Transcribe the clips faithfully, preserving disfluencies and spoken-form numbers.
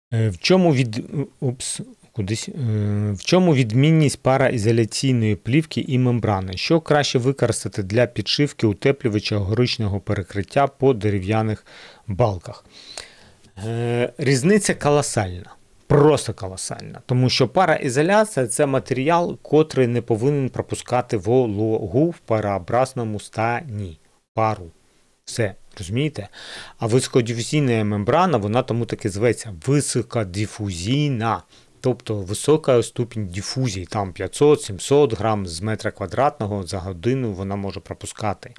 Е, В чому від... Упс, кудись. Е, В чому відмінність параізоляційної плівки і мембрани? Що краще використати для підшивки утеплювача горичного перекриття по дерев'яних балках? Е, Різниця колосальна. Просто колосальна. Тому що параізоляція – це матеріал, котрий не повинен пропускати вологу в парообразному стані. Пару. Все. Розумієте? А високодифузійна мембрана, вона тому таки зветься високодифузійна. Тобто висока ступінь дифузії, там п'ятсот-сімсот грам з метра квадратного за годину вона може пропускати.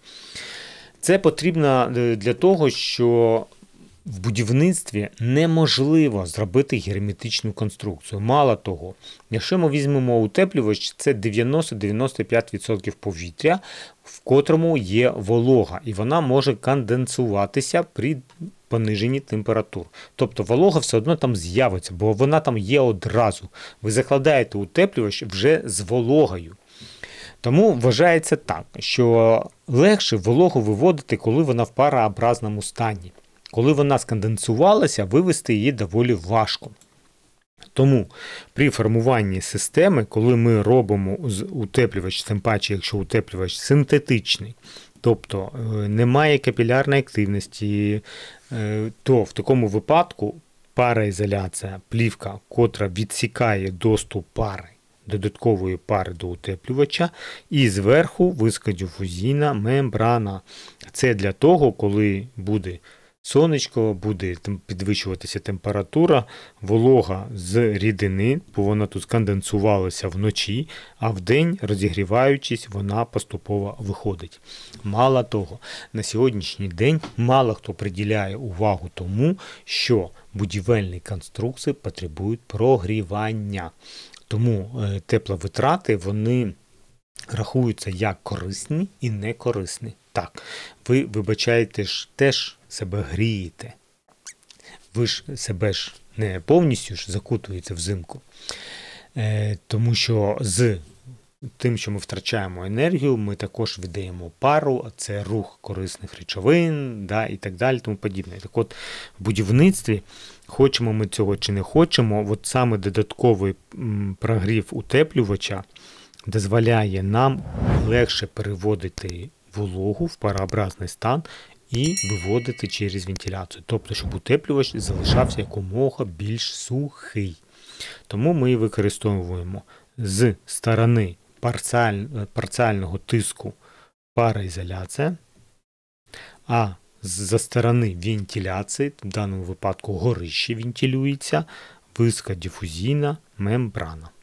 Це потрібно для того, що в будівництві неможливо зробити герметичну конструкцію. Мало того, якщо ми візьмемо утеплювач, це дев'яносто-дев'яносто п'ять відсотків повітря, в котрому є волога, і вона може конденсуватися при пониженні температур. Тобто волога все одно там з'явиться, бо вона там є одразу. Ви закладаєте утеплювач вже з вологою. Тому вважається так, що легше вологу виводити, коли вона в парообразному стані. Коли вона сконденсувалася, вивести її доволі важко. Тому при формуванні системи, коли ми робимо утеплювач, тим паче, якщо утеплювач синтетичний, тобто немає капілярної активності, то в такому випадку параізоляція, плівка, котра відсікає доступ пари, додаткової пари до утеплювача, і зверху високодифузійна мембрана. Це для того, коли буде сонечко, буде підвищуватися температура, волога з рідини, бо вона тут сконденсувалася вночі, а вдень, розігріваючись, вона поступово виходить. Мало того, на сьогоднішній день мало хто приділяє увагу тому, що будівельні конструкції потребують прогрівання. Тому тепловитрати, вони рахуються як корисні і некорисні. Так, ви, вибачаєте, ж теж себе грієте. Ви ж себе ж не повністю ж закутуєте взимку. Е, тому що з тим, що ми втрачаємо енергію, ми також віддаємо пару, а це рух корисних речовин, да, і так далі, тому подібне. Так от, в будівництві, хочемо ми цього чи не хочемо, от саме додатковий м, прогрів утеплювача дозволяє нам легше переводити вологу в парообразний стан і виводити через вентиляцію. Тобто, щоб утеплювач залишався якомога більш сухий. Тому ми використовуємо з сторони парціаль... парціального тиску пароізоляція, а з сторони вентиляції, в даному випадку горище вентилюється, високодифузійна мембрана.